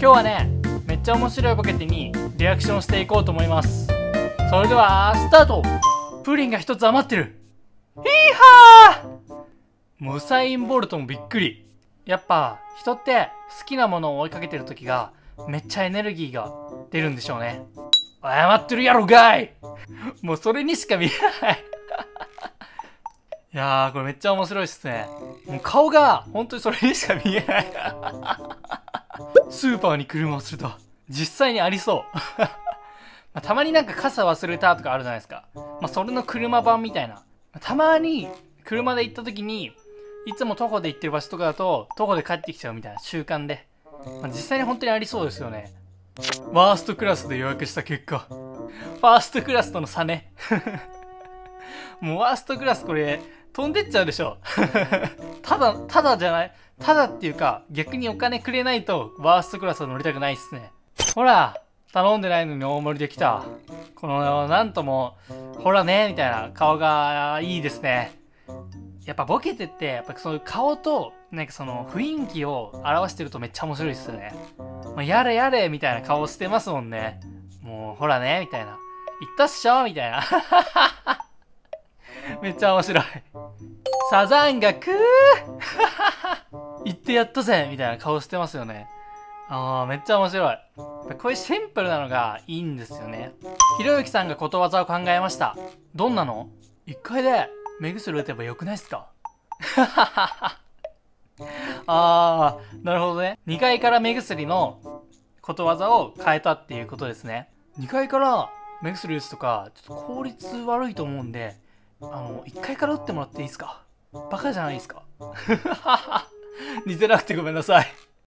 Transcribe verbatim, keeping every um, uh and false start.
日はね、めっちゃ面白いボケテにリアクションしていこうと思います。それではスタート。プリンが一つ余ってる。ヒーハー。もうウサイン・ボルトもびっくり。やっぱ人って好きなものを追いかけてる時がめっちゃエネルギーが出るんでしょうね。謝ってるやろがい。もうそれにしか見えない。いやー、これめっちゃ面白いっすね。もう顔が本当にそれにしか見えない。スーパーに車忘れた。実際にありそう。まあ、たまになんか傘忘れたとかあるじゃないですか。まあ、それの車版みたいな。たまに車で行った時に、いつも徒歩で行ってる場所とかだと徒歩で帰ってきちゃうみたいな習慣で、まあ、実際に本当にありそうですよね。ワーストクラスで予約した結果、ファーストクラスとの差ね。もうワーストクラスこれ飛んでっちゃうでしょ。ただただじゃない、ただっていうか逆にお金くれないとワーストクラスは乗りたくないっすね。ほら頼んでないのに大盛りできた。このなんともほらねみたいな顔がいいですね。やっぱボケてってやっぱそういう顔となんかその雰囲気を表してるとめっちゃ面白いっすよね。まあ、やれやれみたいな顔してますもんね。もうほらねみたいな、言ったっしょみたいな。めっちゃ面白い。サザンがくー言ってやったぜみたいな顔してますよね。あーめっちゃ面白い。こういうシンプルなのがいいんですよね。ひろゆきさんがことわざを考えました。どんなの？いっかいで目薬打てばよくないっすか？あーなるほどね。にかいから目薬のことわざを変えたっていうことですね。にかいから目薬打つとかちょっと効率悪いと思うんで、あのいっかいから打ってもらっていいですか？バカじゃないですか？似てなくてごめんなさい。